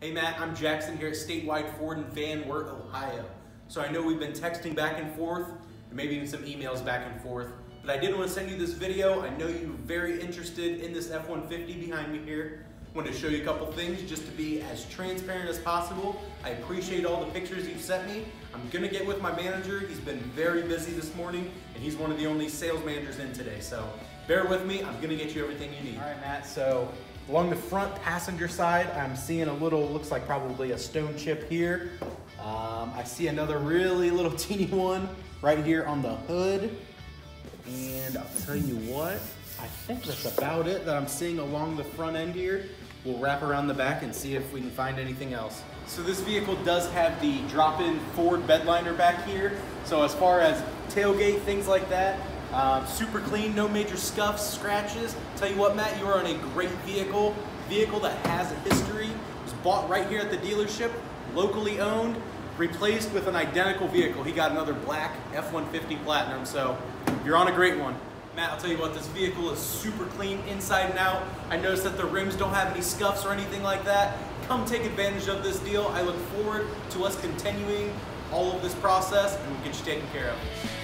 Hey Matt, I'm Jackson here at Statewide Ford in Van Wert, Ohio. So I know we've been texting back and forth, and maybe even some emails back and forth, but I did want to send you this video. I know you're very interested in this F-150 behind me here. I wanted to show you a couple things just to be as transparent as possible. I appreciate all the pictures you've sent me. I'm gonna get with my manager. He's been very busy this morning, and he's one of the only sales managers in today. So bear with me, I'm gonna get you everything you need. All right, Matt, so along the front passenger side, I'm seeing a little, looks like probably a stone chip here. I see another really little teeny one right here on the hood. And I'll tell you what, I think that's about it that I'm seeing along the front end here. We'll wrap around the back and see if we can find anything else. So this vehicle does have the drop-in Ford bed liner back here. So as far as tailgate, things like that, super clean, no major scuffs, scratches. Tell you what, Matt, you are on a great vehicle that has a history. It was bought right here at the dealership, locally owned, replaced with an identical vehicle. He got another black F-150 Platinum, so you're on a great one. Matt, I'll tell you what, this vehicle is super clean inside and out. I noticed that the rims don't have any scuffs or anything like that. Come take advantage of this deal. I look forward to us continuing all of this process, and we'll get you taken care of.